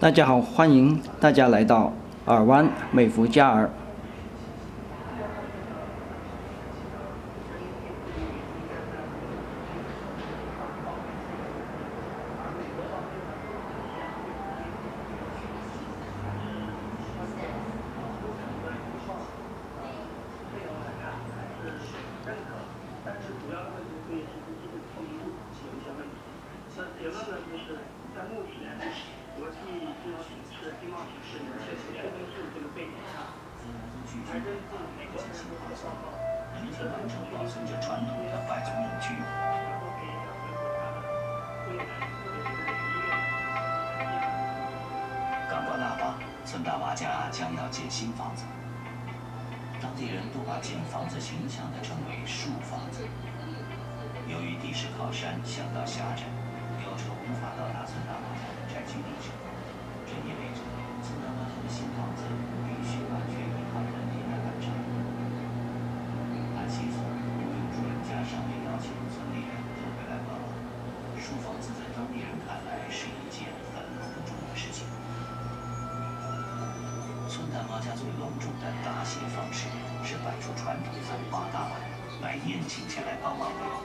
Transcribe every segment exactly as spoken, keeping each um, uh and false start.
大家好，欢迎大家来到尔湾美孚嘉尔。 结论呢，就是在目前国际这种形势经贸形势的确实确定性这个背景下，还真是美国人不好说。 人体完整保存着传统的外宗用具。刚关腊八，村大妈家将要建新房子，当地人都把建房子形象地称为树房子。由于地势靠山，巷道狭窄，轿车无法到达村大妈家的宅区地址，这意味着村大妈家的新房子必须完全依靠人力来完成。按习俗，雇佣主人家尚未邀请村里人都回来帮忙，树房子在当地人看来是一件很隆重的事情。村大妈家最隆重的答谢方式是摆出传统的八大碗来宴请前来帮忙的人。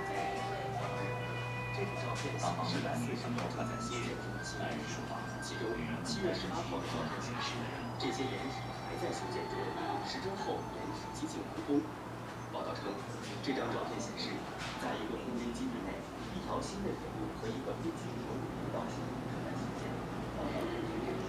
帮忙的男女分别分四区，男人书房，其中七月十八号的照片显示，这些掩体还在修建中，时针后掩体接近完工。报道称，这张照片显示，在一个空间基地内，一条新的铁路和一个必经流轨道线正在兴建。报道人员